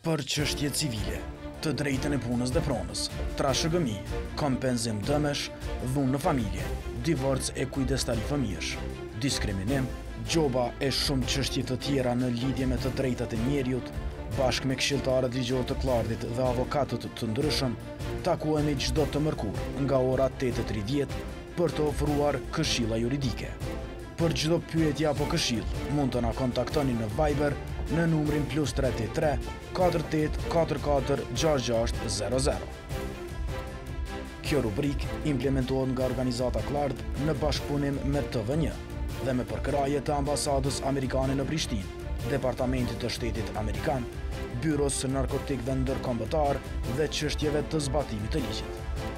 për çështje civile, të drejtën e punës dhe pronës, trashëgëmi, kompenzim dëmesh, dhunë në familje, divorc e kujdestari fëmijësh, diskriminim, gjoba e shumë çështje të tjera në lidhje me të drejtat e njeriut, bashkë me këshilltarët ligjor të Klardit dhe avokatët të ndryshëm, takohemi çdo të mërkurë nga ora 8:30 për të ofruar këshilla juridike. Për çdo pyetje apo këshill, mund të na kontaktoni në Viber në numrin +383 48 44 6600. Kjo rubrik implementohet nga organizata Klard në bashkëpunim me TV1 dhe me përkraje të ambasadës amerikane në Prishtinë, Departamentit të Shtetit Amerikan, Byros së Narkotikëve Ndërkombëtar dhe çështjeve të zbatimit të ligjit.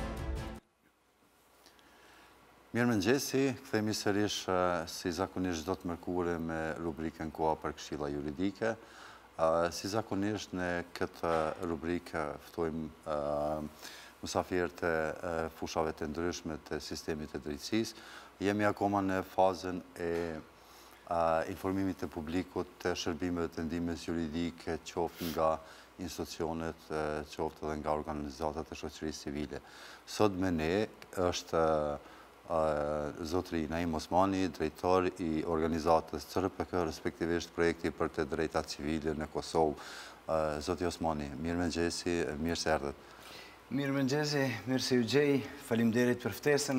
Mirëmëngjesi, kthehemi sërish si zakonisht çdo të mërkurë me rubrikën Koha për këshilla juridike. Si zakonisht në këtë rubrikë ftojmë mysafirë të fushave të ndryshme të sistemit të drejtësisë. Jemi akoma në fazën e informimit të publikut të shërbimeve të ndihmës juridike, qoftë nga institucionet, qoftë edhe nga organizatat e shoqërisë civile. Sot me ne është Zotri Naim Osmani, drejtor i organizatës CRPK, respektivisht projekti për të drejtat civile në Kosovë. Zoti Osmani, mirëmëngjesi, mirë se erdhët. Mirëmëngjesi, mirë se ju gjej, faleminderit për ftesën.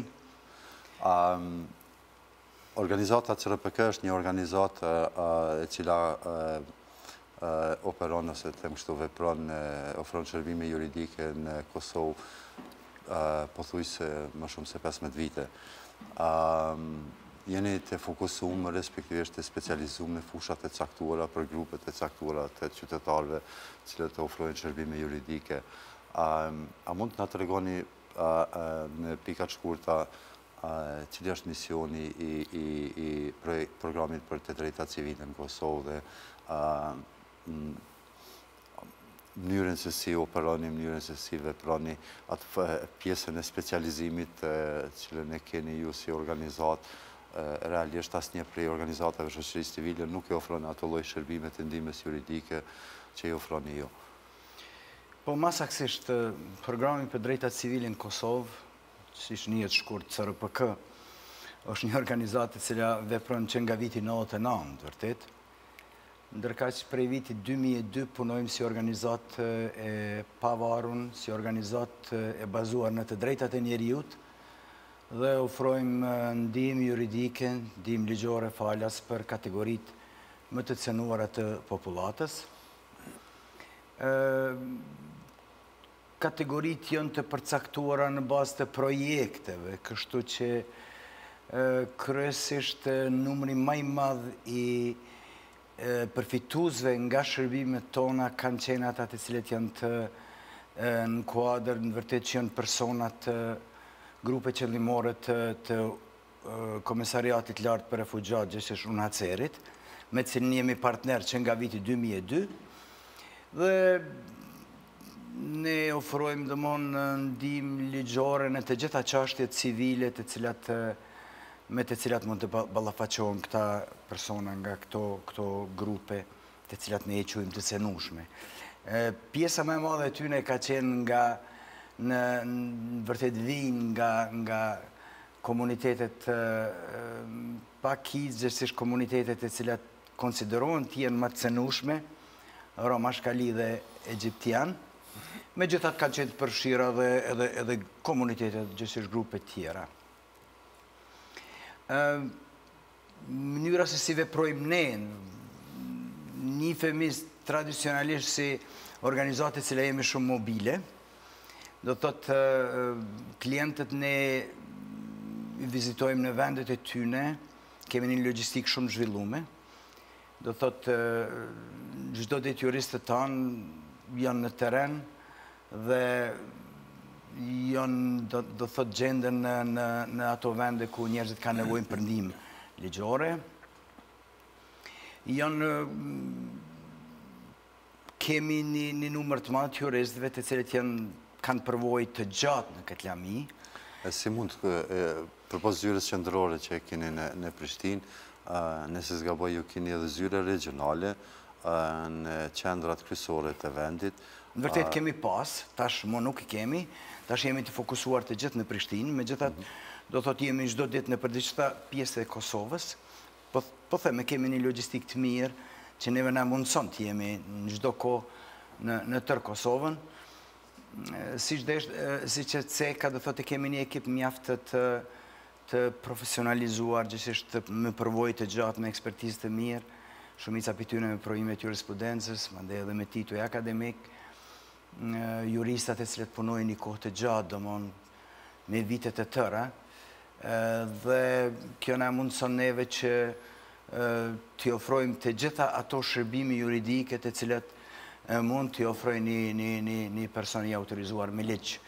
Organizata CRPK është një organizatë e cila operon ose të më kështu vepron, ofron shërbime juridike në Kosovë pothuajse më shumë se 15 vite. Jeni të fokusuar respektivisht të specializuar në fushat e caktuara për grupet e caktuara të qytetarëve cilët ofrojnë shërbime juridike. A mund të na tregoni në pika të shkurta cili është misioni i programit për të drejtat civile në Kosovë dhe mënyrën se si operoni, mënyrën se si veproni, atë pjesën e specializimit cilën e keni ju si organizat, realisht asnjë prej organizatave shoqërisë civile nuk e ofron ato lloj shërbime të ndihmës juridike që i ofroni ju. Po masaksisht programi për drejtat civile në Kosovë, siç njihet shkurt CRPK, është një organizatë e cila vepron që nga viti 99, vërtet. Ndërka që prej vitit 2002 punojmë si organizatë e pavarur, si organizatë e bazuar në të drejtat e njeriut dhe ofrojmë ndihmë juridike, ndihmë ligjore falas për kategoritë më të cënuara të popullatës. Kategoritë janë të përcaktuara në bazë të projekteve, kështu që kryesisht numri më i madh i përfituesve nga shërbimet tona kanë qenë ata të cilët janë të në kuadër në vërtet që janë persona të grupe qëllimore të Komisariatit Lartë për Refugjat gjithsesi UNHCR-it, me cilin jemi partner që nga viti 2002 dhe ne ofrojmë domthonë ndihmë ligjore në të gjitha çështjet civile me të cilat mund të ballafaqohen këta persona nga këto grupe të cilat ne e quajmë të cenueshme. Pjesa më e madhe e tyre ka qenë në vërtet vinë nga komunitetet pakizësisht komunitetet e cilat konsiderohen të jenë më të cenueshme, romashkali dhe egjiptian. Megjithatë kanë qenë të përfshira edhe komunitetet, gjithsesi grupe tjera. Mënyra se si veprojmë ne, njihemi tradicionalisht si organizatë që jemi shumë mobile. Do të thotë klientët ne i vizitojmë në vendet e tyre, kemi një logjistikë shumë zhvilluar. Do të thotë çdo detyristët tanë janë në terren dhe janë, do të thotë, gjenden në ato vende ku njerëzit kanë nevojë për ndihmë ligjore. Kemi një numër të madh të juristëve të cilët kanë përvojë të gjatë në këtë lami. Si mund përpos zyrës qendrore që keni në Prishtinë, nëse s'gaboj ju keni edhe zyre regionale, në qendrat kryesore të vendit. Në vërtet kemi pas, tash mo nuk i kemi, tash jemi të fokusuar të gjithë në Prishtinë, me gjithat do thot jemi çdo ditë në përdiqëta pjesë e Kosovës, po theme kemi një logjistik të mirë, që neve na mundëson të jemi në çdo kohë në tërë Kosovën. Si që ceka, do thotë kemi një ekip mjaft të profesionalizuar, gjithësht me përvojë të gjatë, me ekspertizë të mirë, shumica për tyre me provime të jurisprudencës, mandej edhe me titull akademik, juristat e cilët punojnë një kohë të gjatë, domon me vitet e tëra, dhe kjo na mundëson neve që t'i ofrojmë të gjitha ato shërbime juridike të cilat mund t'i ofrojnë një person i autorizuar me ligj.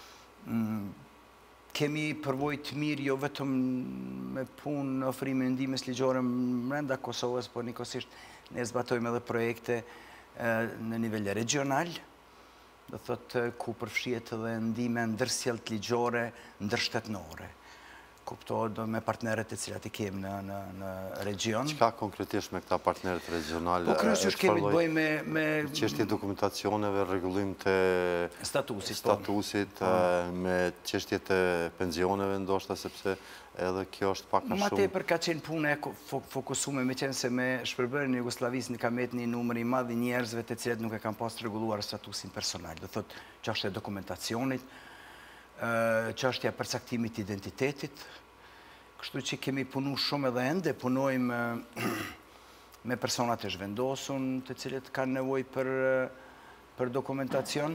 Kemi përvojë të mirë jo vetëm me punë ofrime ndihmës ligjore brenda Kosovës, por njëkohësisht ne zbatojmë edhe projekte në nivel regional, do thotë ku përfshihet edhe ndihmë ndërsjellë ligjore ndërshtetnore. Kuptohet do me partnerët e cilat i kemi në region. Çka konkretisht me këta partnerët regionale? Po kryesisht kemi të bëjmë me çështje dokumentacioneve, rregullim të statusit, me çështje të pensioneve ndoshta, sepse edhe kjo është pak a shumë. Ma tepër ka qenë punë e fokusuar me qenë se me shpërbërjen e Jugosllavisë në kamet një numër i madh i njerëzve të cilët nuk e kanë pas rregulluar statusin personal. Do thotë çështja e dokumentacionit, çështja e përcaktimit të identitetit. Kështu që kemi punu shumë edhe ende, punojmë me persona të zhvendosur, të cilët kanë nevojë për dokumentacion.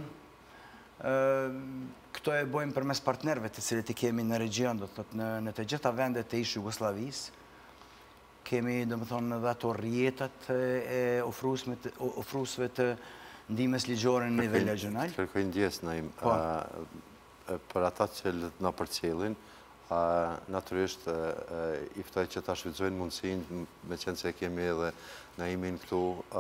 Këto e bojmë përmes partnerëve të cilët i kemi në region, do thotë në të gjitha vendet të ish Jugosllavisë. Kemi, domethënë, edhe ato rrjetat e ofruesve të ndihmës ligjore në nivel regional. Kërkoj ndjes Naim, për ata që na përcjellin, natyrisht i ftoj që ta shfrytëzojnë mundësinë, me qenë se kemi edhe Naimin këtu,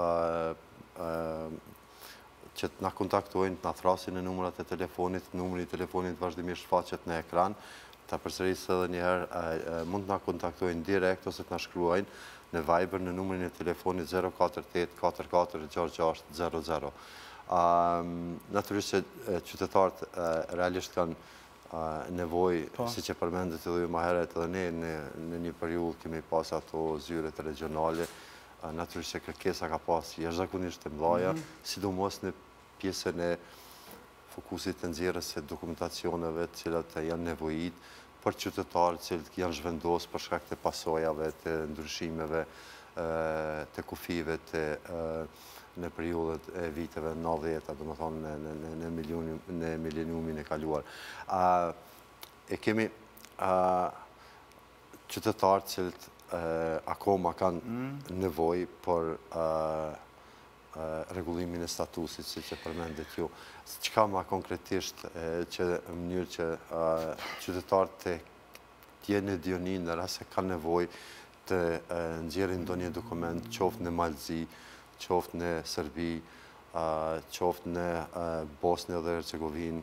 që të na kontaktojnë, të na thrasin në numrat e telefonit, numri i telefonit vazhdimisht shfaqet në ekran, ta përsëris edhe një herë, mund të na kontaktojnë direkt ose të na shkruajnë në Viber në numrin e telefonit 048 44 66 00. Natyrisht që qytetarët realisht kanë nevoj, si që përmendet edhe më herët edhe ne në një periudhë kemi pas ato zyret regionale, natyrisht që kërkesa ka pas jashtëzakonisht të mëdha, sidomos në pjesën e fokusit të nxjerrjes së dokumentacioneve të cilat janë nevojit për qytetarët që janë zhvendosur për shkak të pasojave, të ndryshimeve, të kufive në periudhët e viteve 90, do më thonë në mileniumin e kaluar. E kemi qytetarë cilët akoma kanë nevoj për rregullimin e statusit, si që përmendet ju. Çka ma konkretisht që në mënyrë që qytetarët të jenë dionin në rast se kanë nevoj të nxjerrin ndonjë dokument, qoftë në Malzi, qoftë në Serbi, qoftë në Bosnjë dhe Hercegovinë,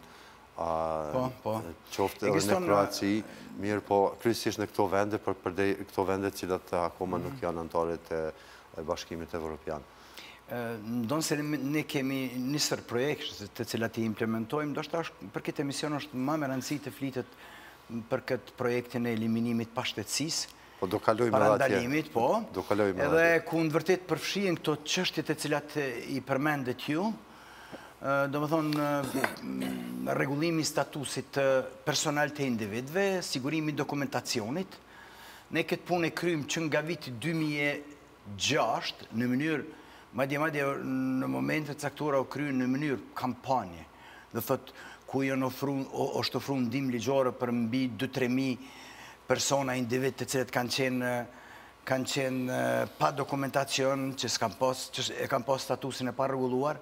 qoftë edhe në Kroaci, mirë po kryesisht në këto vende, për këto vende cilat akoma nuk janë anëtare të Bashkimit Evropian. Ndonë se ne kemi nisër projekte të cilat i implementojmë, do shta për këtë emision është ma me rëndësi të flitet për këtë projektin e eliminimit pashtetësisë, parandalimit, edhe ku në vërtet përfshien këto çështjet e cilat i përmendet ju, do më thonë rregullimi statusit personal të individëve, sigurimi dokumentacionit. Ne këtë punë e krymë që nga viti 2006 në mënyrë, madje në momentet caktuara u kryen në mënyrë kampanje, dhe thot ku është ofruar ndihmë ligjore për mbi 2-3.000 persona, individ të cilët kanë qenë pa dokumentacion, që e kanë pas statusin e pa rregulluar.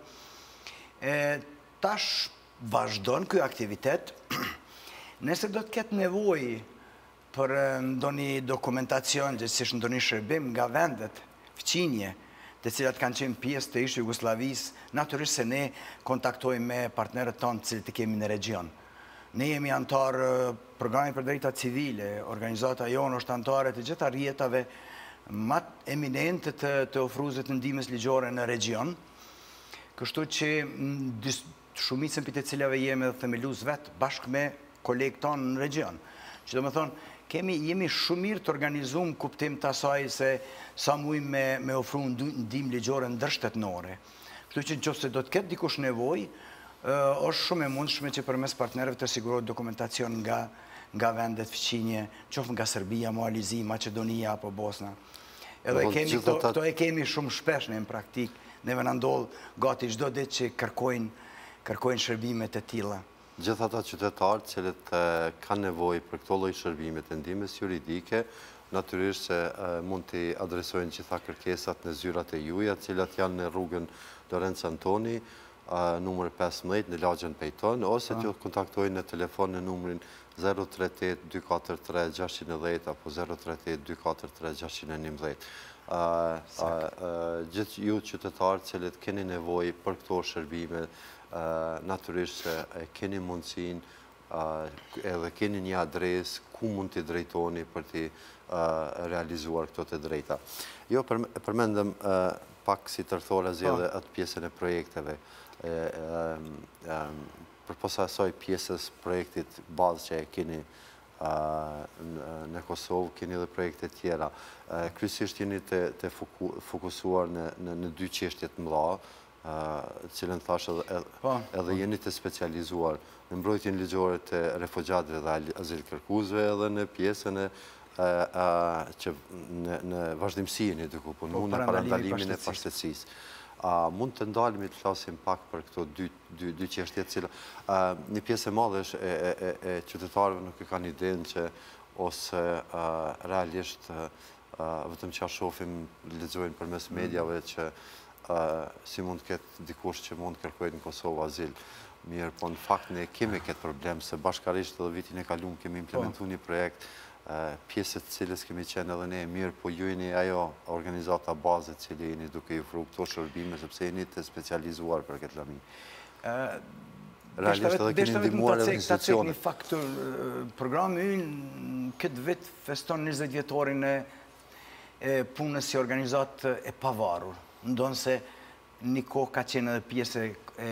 Tash vazhdon ky aktivitet. Nëse do të ketë nevojë për ndonjë dokumentacion, gjithsesi ndonjë shërbim nga vendet fqinje, të cilat kanë qenë pjesë të ish Jugosllavisë, natyrisht se ne kontaktojmë me partnerët tonë të cilët i kemi në region. Ne jemi antarë Programi për drejta civile, organizata jonë është antare të gjitha rrjetave më eminente të ofruesve të ndihmës ligjore në region, kështu që shumicën për të cilave jemi dhe themelus vetë bashkë me kolegë tonë në region. Që do me thonë, jemi shumë mirë të organizuar kuptim të asaj se sa mujmë me ofru ndihmë ligjore ndërshtetnore. Kështu që nëse do të ketë dikush nevojë, është shumë e mundshme që përmes partnerëve të sigurohet dokumentacion nga vendet fëqinje, qoftë nga Serbia, Mualizi, Macedonia apo Bosna. Edhe këto e kemi shumë shpesh në praktik, neve na ndodh gati çdo ditë që kërkojnë shërbimet e tilla. Gjithë ata qytetarë cilët kanë nevojë për këto lloj shërbime të ndihmës juridike, natyrisht se mund të adresojnë gjitha kërkesat në zyrat e juaja, të cilat janë në rrugën Lorenzo Antoni, numër 15 në lagjen Pejton, ose të kontaktojnë në telefon në numrin 038-243-610 apo 038-243-611. Gjithë ju qytetarë cilët keni nevojë për këto shërbime, natyrisht se keni mundësin edhe keni një adres ku mund të drejtoni për të realizuar këto të drejta. Jo, përmendëm pak si tërthore zjedhe atë pjesën e projekteve. Për posa asoj pjesës projektit bazë që e keni në Kosovë, keni dhe projekte tjera. Kryesisht jeni të fokusuar në dy çështjet mëdha, cilën thash edhe jeni të specializuar në mbrojtjen ligjore të refugjatëve dhe azilkërkuesve edhe në pjesën që në vazhdimsi jeni duke punu në parandalimin e pashtetësisë. Mund të ndalemi të flasim pak për këto dy çështje të cilat një pjesë e madhe e qytetarëve nuk e kanë idenë që ose realisht vetëm që shohim, lexojnë përmes mediave që si mund të ketë dikush që mund të kërkojë në Kosovë azil. Mirë, po në fakt ne kemi këtë problem se bashkarisht edhe vitin e kaluar kemi implementuar një projekt pjesët cilës kemi qenë edhe ne mirë, po ju jeni ajo organizata bazë cilë jeni duke ju ofruar këto shërbime, sepse jeni të specializuar për këtë lami. Realisht edhe keni ndihmuar edhe institucionet. Një faktor, programi ynë këtë vit feston 20 vjetorin e punës si organizat e pavarur. Ndonë se një kohë ka qenë edhe pjesë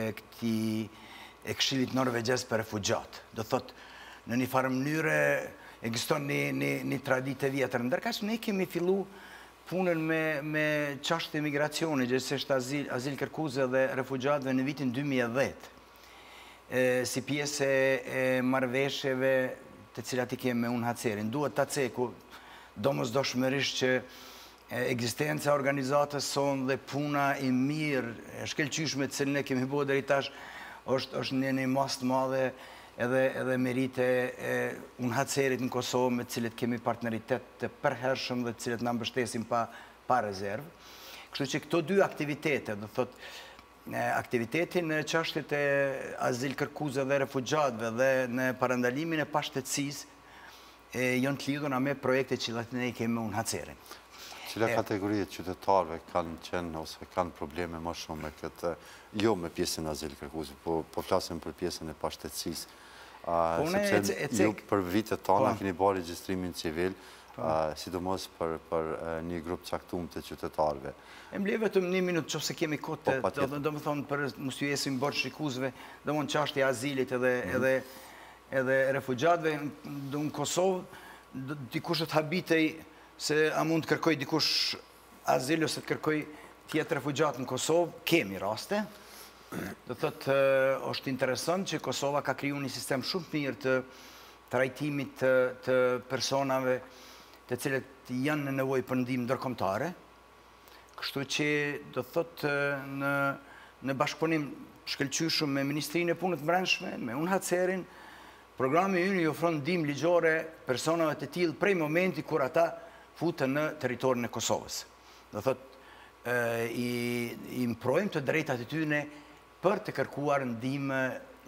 e Këshillit Norvegjes për refugjat. Do thot, në një farë mënyre ekziston një traditë e vjetër. Ndërkaq ne kemi fillu punën me çështje migracioni, gjithsesi azil kërkuesve dhe refugjatëve në vitin 2010. Si pjesë e marrëveshjeve të cilat i kemi me UNHCR-in. Duhet ta ceku domosdoshmërisht që ekzistenca e organizatës son dhe puna e mirë, e shkëlqyeshme të cilën ne kemi bërë deri tash është një mas të madhe edhe merite e UNHCR-it në Kosovë me cilët kemi partneritet të përhershëm dhe cilët na mbështesin pa rezervë. Kështu që këto dy aktivitete, do thot, aktivitetin në çështjet e azil kërkuesve dhe refugjatëve dhe në parandalimin e pashtetësisë janë të lidhura me projekte që ne kemi me UNHCR-in. Cila kategori e qytetarëve kanë qenë ose kanë probleme më shumë me këtë, jo me pjesën e azil kërkuesve, po flasim për pjesën e pashtetësisë. Sepse ju për vitet tona keni bërë regjistrimin civil, sidomos për një grup caktuar të qytetarëve. E mbledh vetëm një minutë nëse kemi kohë, do të thonë për mos ju esim bërë shikuesve, domthonë çështja e azilit edhe refugjatëve në Kosovë, dikush të habitej se a mund të kërkoj dikush azil ose të kërkoj tjetë refugjat në Kosovë, kemi raste. Do thotë, është interesant që Kosova ka kriju një sistem shumë mirë të trajtimit të personave të cilët janë në nevojë për ndihmë ndërkombëtare. Kështu që do thotë në bashkëpunim shkëlqyeshëm me Ministrinë e Punës Brendshme, me UNHCR-in, programi ynë i ofron ndihmë ligjore personave të tillë prej momenti kur ata futën në territorin e Kosovës. Do thotë, i mprojmë të drejtat e tyre për të kërkuar ndihmë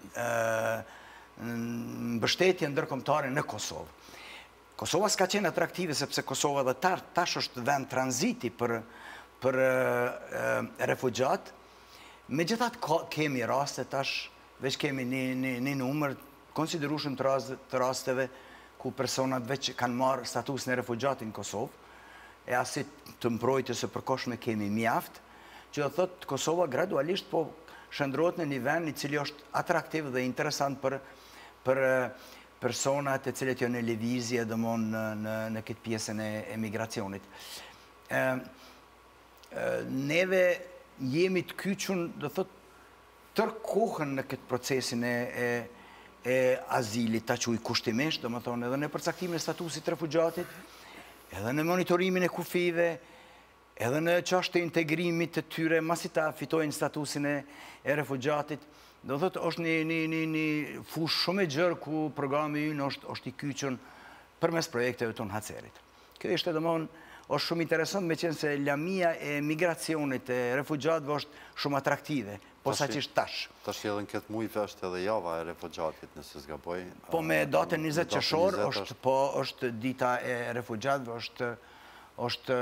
mbështetje ndërkombëtare në Kosovë. Kosova s'ka qenë atraktive sepse Kosova dhe tash është vend tranziti për refugjat. Megjithatë kemi raste tash, veç kemi një numër konsiderueshëm të rasteve ku personat veç kanë marrë statusin e refugjati në Kosovë, e asit të mbrojtjes së përkohshme kemi mjaft, që do thotë Kosova gradualisht po shndrohet në një vend i cili është atraktiv dhe interesant për personat e cilët janë në lëvizje në këtë pjesën e emigracionit. Neve jemi të kyçun, do thotë, tërë kohën në këtë procesin e azilit, ta quaj kushtimisht, do më thonë, edhe në përcaktimin e statusit refugiatit, edhe në monitorimin e kufive, edhe në çështje integrimit të tyre, masi ta fitojnë statusin e refugiatit. Do thotë, është një fushë shumë e gjerë ku programi ynë është i kyçur përmes projekteve tonë Hacerit. Kjo ishte domthonë është shumë interesant, me qenë se lamia e migracionit e refugjatëve është shumë atraktive, posaçërisht tash. Tash edhe në këtë muaj është edhe java e refugiatit, nëse s'gaboj. Po me datën 20 qershor është dita e refugjatëve, është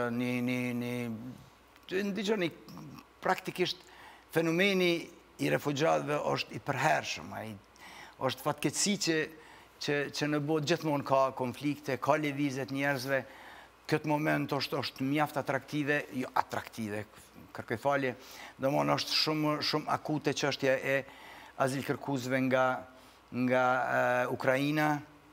një praktikisht fenomeni i refugjatëve është i përhershëm. Është fatkeqësi që në botë gjithmonë ka konflikte, ka lëvizje të njerëzve. Këtë moment është mjaft atraktive, jo atraktive, kërkoj falje, domthonë është shumë akute çështja e azilkërkuesve nga Ukraina,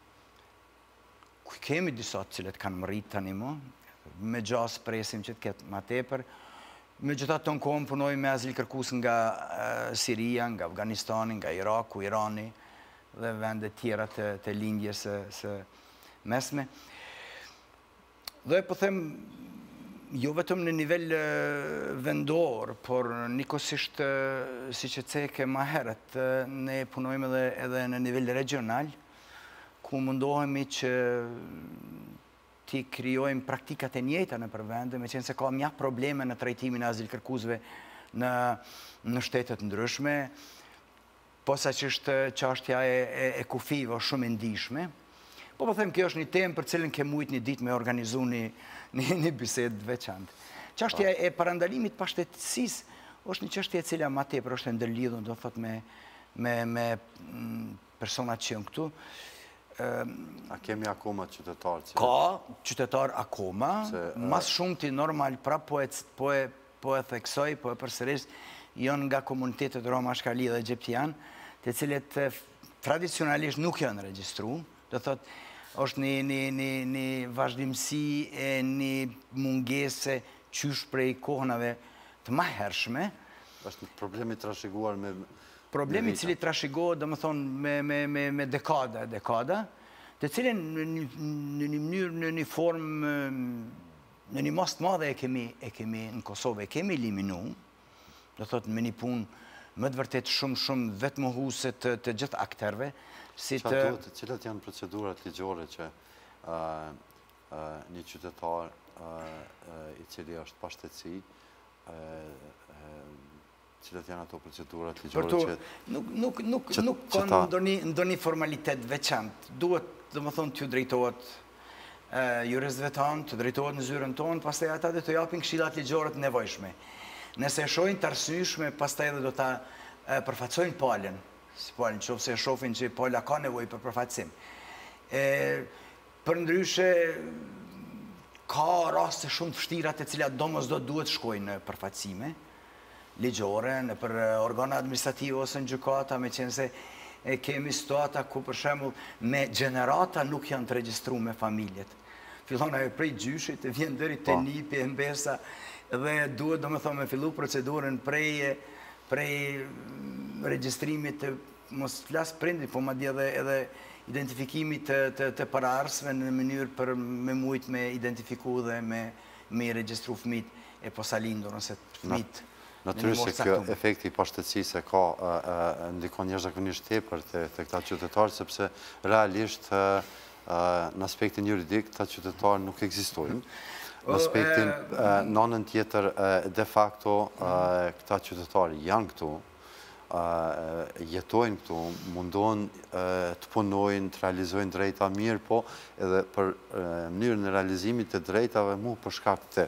ku kemi disa të cilët kanë mrit tani më, me gjas presim që të ketë më tepër. Megjithatë tonë kohën punojmë me azilkërkues nga Siria, nga Afganistani, nga Iraku, Irani dhe vende tjera të lindjes së mesme. Dhe po them, jo vetëm në nivel vendor, por njëkohësisht, si që ceke ma herët, ne punojmë edhe në nivel regional, ku mundohemi që ti krijojmë praktikat e njëjta në përvende, me qenë se ka mjaft probleme në trajtimin e azilkërkuesve në shtetet ndryshme, posaçërisht çështja e kufive është shumë e ndihshme. Po them, kjo është një temë për cilën ke mujt një ditë me organizu një bisedë veçantë. Çështja e parandalimit pashtetësisë është një çështje e cila më tepër është e ndërlidhur, do thotë me personat që janë këtu. A kemi akoma qytetarë? Ka qytetar akoma, mas shumë ti normal, pra po e theksoj, po e përsëris, janë nga komunitetet Roma, Shkali dhe Egjiptian, të cilët tradicionalisht nuk janë regjistru, do thotë, është një vazhdimësi e një mungese qysh prej kohënave të mahershme. është problemi trashëguar me... Problemi cili trashëgohet, do më thonë, me dekada, të cilin në një mënyrë, në një formë, në një mas të madhe e kemi në Kosovë, e kemi eliminu, do thotë me një punë më të vërtet shumë vetë mohuese të gjithë akterve. Cilat janë procedurat ligjore që një qytetar i cili është pa shtetësi, cilat janë ato procedurat ligjore që... Nuk kanë ndonjë formalitet veçantë. Duhet, dhe më thonë, t'ju drejtohet juristëve tanë, t'ju drejtohet në zyrën tonë, pastaj ata dhe të japin këshillat ligjore të nevojshme. Nëse e shohin të arsyeshme, pastaj edhe do ta përfaqësojnë palën. Si palën, qoftë se e shohin që pala ka nevojë për përfaqësim. Përndryshe, ka raste shumë të vështira të cilat domosdoshmë duhet shkojnë në përfaqësime ligjore, në për organe administrative ose në gjykata, me qenë se kemi situata ku për shembull me gjenerata nuk janë të regjistruar me familjet. Fillon ajo prej gjyshit, vjen deri te nipi e mbesa dhe duhet domethënë me fillu procedurën prej regjistrimit të mos flas prindit, po madje edhe identifikimit të paraardhësve në mënyrë për me mujt me identifiku dhe me regjistru fëmijët e posalindur ose fëmijët. Natyrisht se kjo efekti i pashtetësisë ka ndikon jashtëzakonisht tepër te këta qytetarë, sepse realisht në aspektin juridik këta qytetarë nuk ekzistojnë. Në aspektin nënën tjetër, de facto këta qytetarë janë këtu, jetojnë këtu, mundon të punojnë, të realizojnë drejta mirë, po edhe për mënyrën e realizimit të drejtave mu për shkak të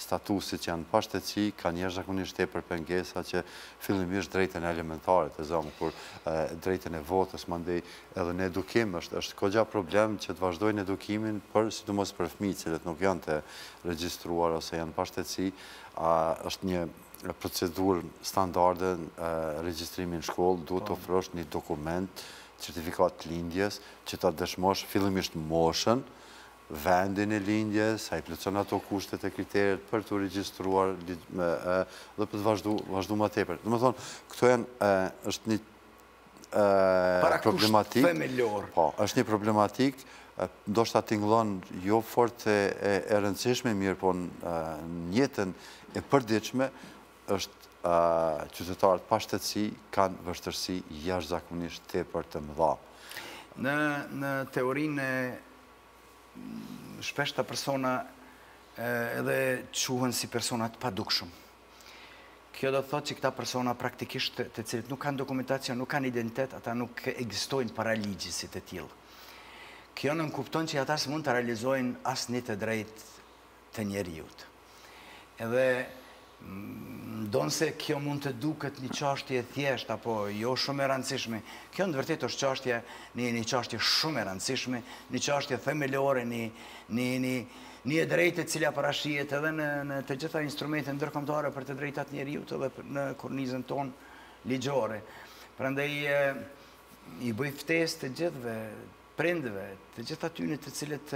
statusit që janë pa shtetësi, kanë jashtëzakonisht tepër pengesa që fillimisht drejtën elementare të zonë, kur drejtën e votës, mandej edhe në edukim është kogja problem që të vazhdojnë edukimin sidomos për fëmijët cilët nuk janë të regjistruar ose janë pa shtetësi, është një procedur standarde, regjistrimi në shkollë, duhet të ofrosh një dokument, certifikat lindjes, që ta dëshmosh fillimisht moshën, vendin e lindjes, a i plotëson ato kushtet e kriteret për të regjistruar dhe për të vazhdu ma tepër. Dhe më thonë, këto janë, është një problematik. Po, është një problematik, ndoshta tingëllon jo fort e rëndësishme, mirë, po në jetën e përditshme është qytetarët pa shtetësi kanë vështërsi jashtëzakonisht tepër të mëdha. Në teorinë shpesh të persona edhe quhen si personat pa dukshëm. Kjo do të thotë që këta persona praktikisht të cilët nuk kanë dokumentacion, nuk kanë identitet, ata nuk ekzistojnë para ligjit si të tillë. Kjo nënkupton që ata s'mund të realizojnë asnjë të drejtë të njeriut. Edhe ndonë se kjo mund të duket një çështje thjesht, apo jo shumë e rëndësishme. Kjo në vërtet është çështje, një çështje shumë e rëndësishme, një çështje themelore, një e drejtë e cila parashihet edhe në të gjitha instrumentet ndërkombëtare për të drejtat njeriut edhe në kornizën tonë ligjore. Prandaj i bëj ftesë të gjithëve, prindëve, të gjithë atyre të cilët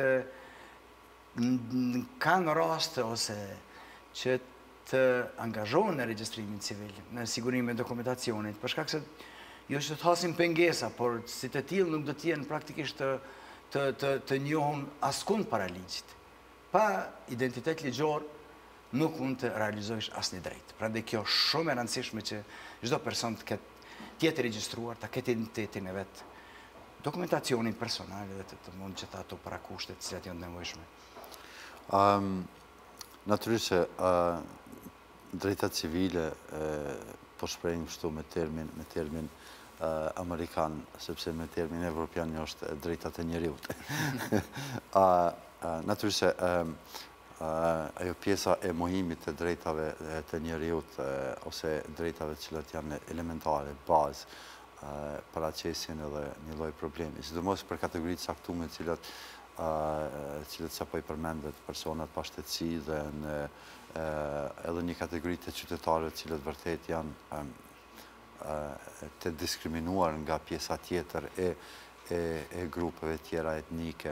kanë raste ose që të angazhohen në regjistrimin civil, në sigurimin e dokumentacionit, për shkak se jo që të hasim pengesa, por si të tillë nuk do të jenë praktikisht të njohur askund para ligjit. Pa identitet ligjor nuk mund të realizojsh asnjë drejt. Prandaj kjo është shumë e rëndësishme që çdo person të jetë regjistruar, të ketë identitetin e vet, dokumentacionin personal dhe të mund që ato para kushtet që janë të nevojshme. Natyrisht se drejtat civile po shprehin kështu me termin amerikan, sepse me termin evropian është drejtat e njeriut. Natyrisht se ajo pjesa e mohimit të drejtave të njeriut ose drejtave cilat janë elementare, bazë, paraqesin edhe një lloj problemi, sidomos për kategoritë caktuara cilët sapo i përmendet personat pa shtetësi dhe edhe një kategori të qytetarëve cilët vërtet janë të diskriminuar nga pjesa tjetër e grupeve tjera etnike.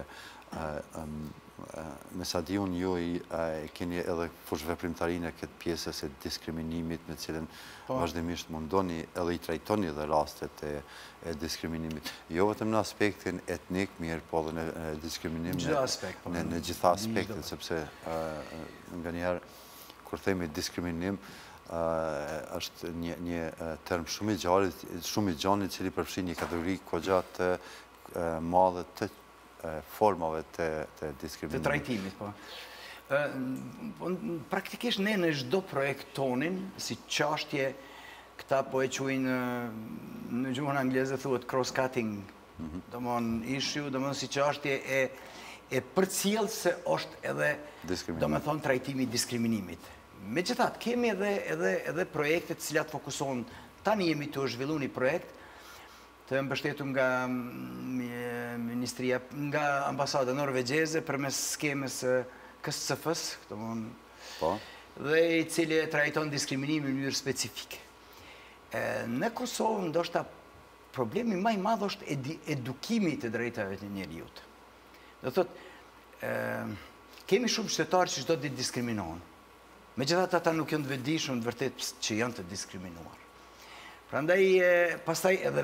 Me sa di unë ju keni edhe fush veprimtarinë e këtë pjesës e diskriminimit me cilën vazhdimisht mundoni edhe i trajtoni dhe rastet e diskriminimit. Jo vetëm në aspektin etnik, mirë, po dhe në diskriminim në gjitha aspektet, sepse nga njerë kur themi diskriminim është një term shumë i gjanë i cili përfshin një kategori kogja të madhe të formave të diskriminimit. Të trajtimit, po. Praktikisht ne në çdo projekt tonin, si çështje, këta po e quajnë në gjuhën angleze thuhet cross-cutting, domthon issue, domthon si çështje e përcjellse është edhe domethën trajtimi i diskriminimit. Megjithatë, kemi edhe projekte të cilat fokusohen, tani jemi të zhvilluar një projekt të mbështetur nga Ministria, nga ambasada norvegjeze përmes skemës KSCF-s, dhe i cili trajton diskriminimin në mënyrë specifike. Në Kosovë ndoshta problemi më i madh është edukimi të drejtave të njeriut. Do thotë kemi shumë qytetarë që çdo ditë diskriminohen. Megjithatë ata nuk janë të vetëdijshëm vërtet që janë të diskriminuar. Prandaj pastaj edhe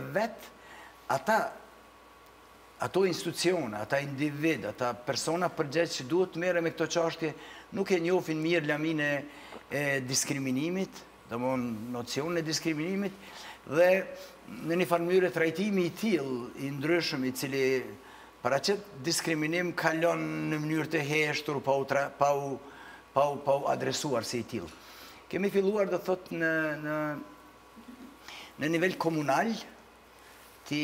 ato institucione, ata individ, ata persona përgjegjës që duhet të merren me këto çështje, nuk e njohin mirë laminë e diskriminimit, domthon nocionin e diskriminimit dhe në një farë mënyrë trajtimi i tillë i ndryshëm i cili paraqet diskriminim kalon në mënyrë të heshtur pa u adresuar si i tillë. Kemi filluar do thotë në nivel komunal të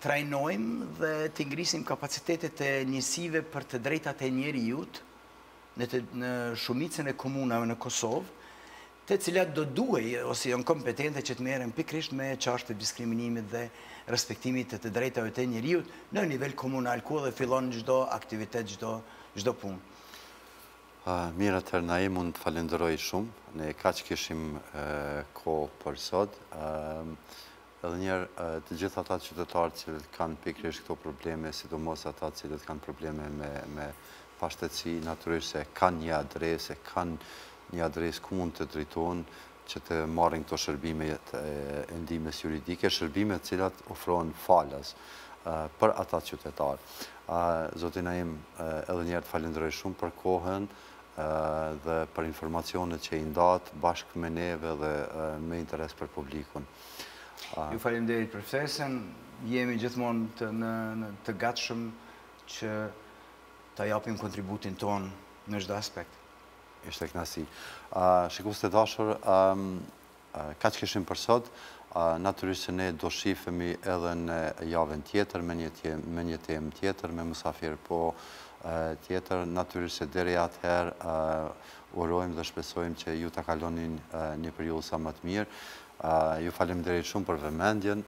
trajnojmë dhe të ngrisim kapacitetet e njësive për të drejtat e njeriut në shumicën e komunave në Kosovë, të cilat do duhej ose janë kompetente që të merren pikërisht me çështjet e diskriminimit dhe respektimit të drejtave të njeriut në nivel komunal, ku edhe fillon çdo aktivitet, çdo punë. Mirë, atëherë na mund të falenderoj shumë. Ne kaq kishim kohë për sot. Edhe njerë të gjithë ata qytetarë cilët kanë pikërisht këto probleme, sidomos ata cilët kanë probleme me pashtetësi, natyrisht se kanë një adresë, një adresë ku mund të drejtohen që të marrin këto shërbime e ndihmës juridike, shërbime të cilat ofrohen falas për ata qytetarë. Zoti Naim, edhe njerë të falenderoj shumë për kohën dhe për informacionet që i ndatë bashkë me neve dhe me interes për publikun. Ju faleminderit për ftesën, jemi gjithmonë të gatshëm që ta japim kontributin ton në çdo aspekt. Ishte kënaqësi. Shikues të dashur, kaq kishim për sot. Natyrisht se ne do shifemi edhe në javën tjetër me një temë tjetër, me mysafir tjetër. Natyrisht se deri atëherë urojmë dhe shpresojmë që ju ta kalonin një periudhë sa më të mirë. Ju faleminderit shumë për vëmendjen.